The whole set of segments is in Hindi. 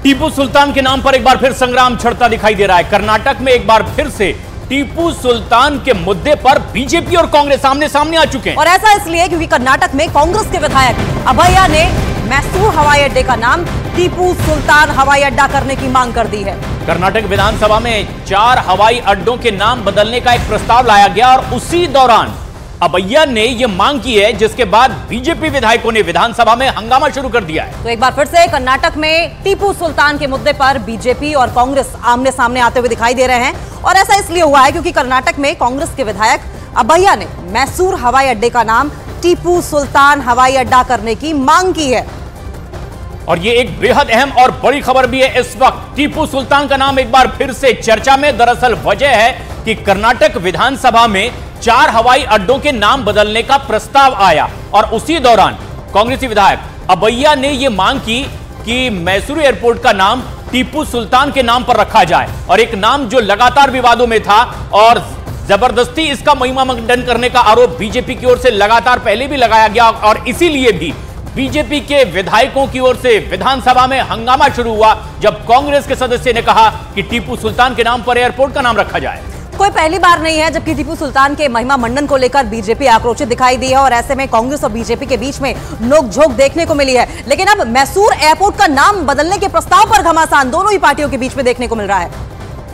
टीपू सुल्तान के नाम पर एक बार फिर संग्राम छिड़ता दिखाई दे रहा है। कर्नाटक में एक बार फिर से टीपू सुल्तान के मुद्दे पर बीजेपी और कांग्रेस आमने सामने आ चुके हैं। और ऐसा इसलिए क्योंकि कर्नाटक में कांग्रेस के विधायक अभैया ने मैसूर हवाई अड्डे का नाम टीपू सुल्तान हवाई अड्डा करने की मांग कर दी है। कर्नाटक विधानसभा में 4 हवाई अड्डों के नाम बदलने का एक प्रस्ताव लाया गया और उसी दौरान अभैया ने यह मांग की है, जिसके बाद बीजेपी विधायकों ने विधानसभा में हंगामा शुरू कर दिया है। तो एक बार फिर से कर्नाटक में टीपू सुल्तान के मुद्दे पर बीजेपी और कांग्रेस आमने सामने आते हुए दिखाई दे रहे हैं। और ऐसा इसलिए हुआ है क्योंकि कर्नाटक में कांग्रेस के विधायक अभैया ने मैसूर हवाई अड्डे का नाम टीपू सुल्तान हवाई अड्डा करने की मांग की है। और ये एक बेहद अहम और बड़ी खबर भी है। इस वक्त टीपू सुल्तान का नाम एक बार फिर से चर्चा में। दरअसल वजह है कि कर्नाटक विधानसभा में 4 हवाई अड्डों के नाम बदलने का प्रस्ताव आया और उसी दौरान कांग्रेसी विधायक अभैया ने यह मांग की कि मैसूर एयरपोर्ट का नाम टीपू सुल्तान के नाम पर रखा जाए। और एक नाम जो लगातार विवादों में था और जबरदस्ती इसका महिमा मंडन करने का आरोप बीजेपी की ओर से लगातार पहले भी लगाया गया और इसीलिए भी बीजेपी के विधायकों की ओर से विधानसभा में हंगामा शुरू हुआ जब कांग्रेस के सदस्य ने कहा कि टीपू सुल्तान के नाम पर एयरपोर्ट का नाम रखा जाए। कोई पहली बार नहीं है जबकि टीपू सुल्तान के महिमा मंडन को लेकर बीजेपी आक्रोशित दिखाई दी है और ऐसे में कांग्रेस और बीजेपी के बीच में नोकझोंक देखने को मिली है। लेकिन अब मैसूर एयरपोर्ट का नाम बदलने के प्रस्ताव पर घमासान दोनों ही पार्टियों के बीच में देखने को मिल रहा है।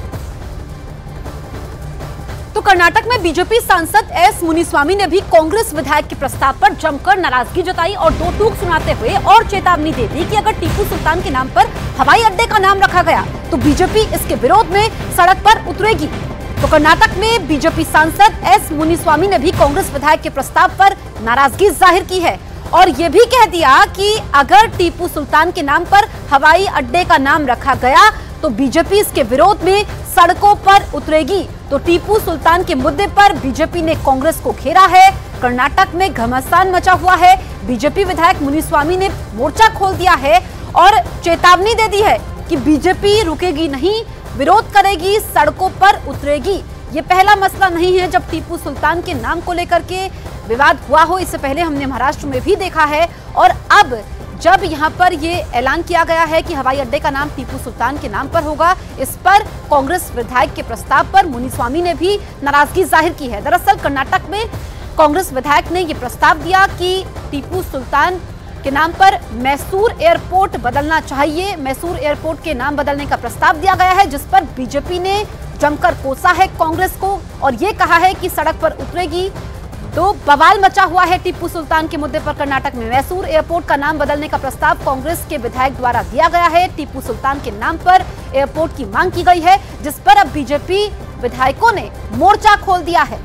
तो कर्नाटक में बीजेपी सांसद एस मुनिस्वामी ने भी कांग्रेस विधायक के प्रस्ताव पर जमकर नाराजगी जताई और दो टूक सुनाते हुए और चेतावनी दे दी कि अगर टीपू सुल्तान के नाम पर हवाई अड्डे का नाम रखा गया तो बीजेपी इसके विरोध में सड़क पर उतरेगी। तो कर्नाटक में बीजेपी सांसद एस मुनिस्वामी ने भी कांग्रेस विधायक के प्रस्ताव पर नाराजगी जाहिर की है और ये भी कह दिया कि अगर टीपू सुल्तान के नाम पर हवाई अड्डे का नाम रखा गया तो बीजेपी इसके विरोध में सड़कों पर उतरेगी। तो टीपू सुल्तान के मुद्दे पर बीजेपी ने कांग्रेस को घेरा है। कर्नाटक में घमासान मचा हुआ है। बीजेपी विधायक मुनिस्वामी ने मोर्चा खोल दिया है और चेतावनी दे दी है कि बीजेपी रुकेगी नहीं, विरोध करेगी, सड़कों पर उतरेगी। ये पहला मसला नहीं है जब टीपू सुल्तान के नाम को लेकर के विवाद हुआ हो। इससे पहले हमने महाराष्ट्र में भी देखा है और अब जब यहाँ पर ये ऐलान किया गया है कि हवाई अड्डे का नाम टीपू सुल्तान के नाम पर होगा, इस पर कांग्रेस विधायक के प्रस्ताव पर मुनिस्वामी ने भी नाराजगी जाहिर की है। दरअसल कर्नाटक में कांग्रेस विधायक ने ये प्रस्ताव दिया कि टीपू सुल्तान के नाम पर मैसूर एयरपोर्ट बदलना चाहिए। मैसूर एयरपोर्ट के नाम बदलने का प्रस्ताव दिया गया है जिस पर बीजेपी ने जमकर कोसा है कांग्रेस को और ये कहा है कि सड़क पर उतरेगी। तो बवाल मचा हुआ है टीपू सुल्तान के मुद्दे पर कर्नाटक में। मैसूर एयरपोर्ट का नाम बदलने का प्रस्ताव कांग्रेस के विधायक द्वारा दिया गया है। टीपू सुल्तान के नाम पर एयरपोर्ट की मांग की गई है जिस पर अब बीजेपी विधायकों ने मोर्चा खोल दिया है।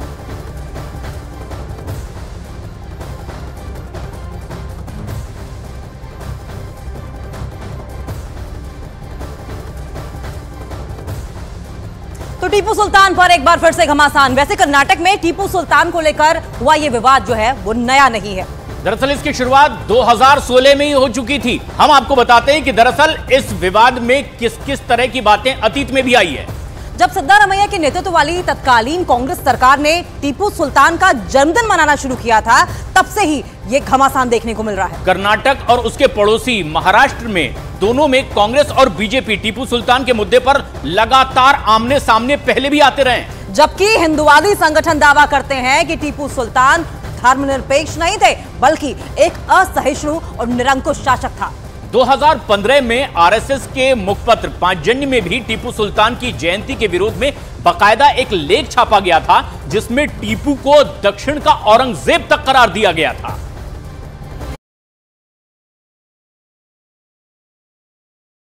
तो टीपू सुल्तान पर एक बार फिर से घमासान। वैसे कर्नाटक में टीपू सुल्तान को लेकर हुआ ये विवाद जो है वो नया नहीं है। दरअसल इसकी शुरुआत 2016 में ही हो चुकी थी। हम आपको बताते हैं कि दरअसल इस विवाद में किस किस तरह की बातें अतीत में भी आई है। जब सिद्धारमैया के नेतृत्व वाली तत्कालीन कांग्रेस सरकार ने टीपू सुल्तान का जन्मदिन मनाना शुरू किया था, तब से ही ये घमासान देखने को मिल रहा है। कर्नाटक और उसके पड़ोसी महाराष्ट्र में दोनों में कांग्रेस और बीजेपी टीपू सुल्तान के मुद्दे पर लगातार आमने सामने पहले भी आते रहे। जबकि हिंदुवादी संगठन दावा करते हैं कि टीपू सुल्तान धर्मनिरपेक्ष नहीं थे बल्कि एक असहिष्णु और निरंकुश शासक था। 2015 में आरएसएस के मुखपत्र पांचजन्य में भी टीपू सुल्तान की जयंती के विरोध में बाकायदा एक लेख छापा गया था जिसमें टीपू को दक्षिण का औरंगजेब तक करार दिया गया था।